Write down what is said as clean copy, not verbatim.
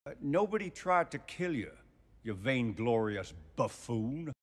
Nobody tried to kill you, you vainglorious buffoon.